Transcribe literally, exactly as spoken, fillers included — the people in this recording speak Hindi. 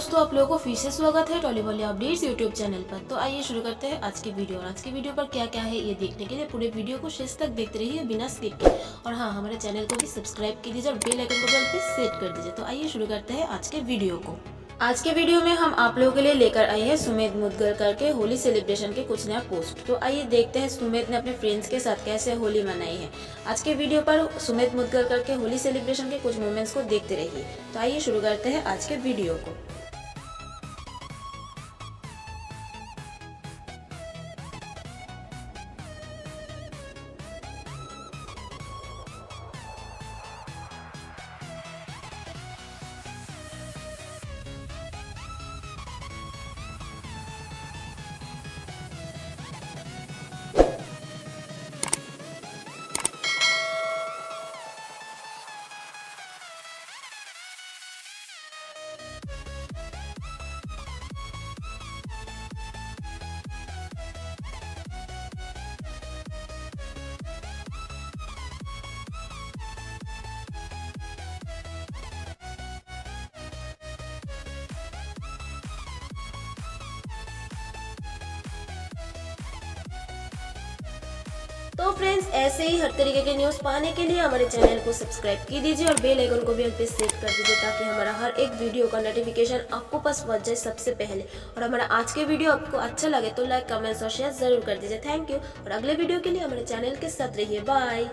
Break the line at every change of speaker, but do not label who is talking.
दोस्तों, आप लोगों को फिर से स्वागत है tolly wolly updates YouTube channel पर। तो आइए शुरू करते हैं आज की वीडियो। और आज की वीडियो पर क्या क्या है ये देखने के लिए पूरे वीडियो को शेष तक देखते रहिए बिना स्किप के। और हाँ, हमारे चैनल को भी सब्सक्राइब कर दीजिए और बेल आइकन को भी सेट कर दीजिए। तो आइए शुरू करते हैं आज के वीडियो को। आज के वीडियो में हम आप लोगों के लिए लेकर आए हैं सुमेध मुदगल के होली सेलिब्रेशन के कुछ नया पोस्ट। तो आइए देखते हैं सुमेध ने अपने फ्रेंड्स के साथ कैसे होली मनाई है। आज के वीडियो पर सुमेध मुदगल के होली सेलिब्रेशन के कुछ मोमेंट्स को देखते रहिए। तो आइए शुरू करते हैं आज के वीडियो को। तो फ्रेंड्स, ऐसे ही हर तरीके के न्यूज़ पाने के लिए हमारे चैनल को सब्सक्राइब की दीजिए और बेल आइकन को भी पे सेट कर दीजिए ताकि हमारा हर एक वीडियो का नोटिफिकेशन आपको पास पहुंच जाए सबसे पहले। और हमारा आज के वीडियो आपको अच्छा लगे तो लाइक, कमेंट्स और शेयर जरूर कर दीजिए। Thank you. और अगले वीडियो के लिए हमारे चैनल के साथ रहिए। बाय।